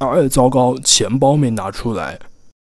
糟糕，钱包没拿出来。